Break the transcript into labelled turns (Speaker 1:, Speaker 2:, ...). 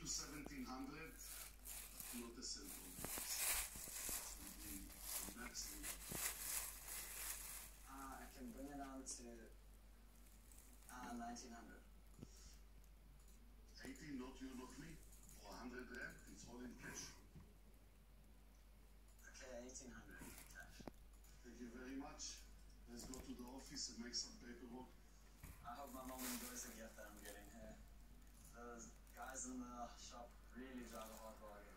Speaker 1: to 1700, not a cent on the maximum.
Speaker 2: I can bring it down to 1900.
Speaker 1: 80, not you, not me. For 100 rand, it's all in cash.
Speaker 2: Okay, 1800 cash.
Speaker 1: Thank you very much. Let's go to the office and make some paperwork.
Speaker 2: I hope my mom enjoys the gift that I'm getting here. Those guys in the shop really drive a hard bargain.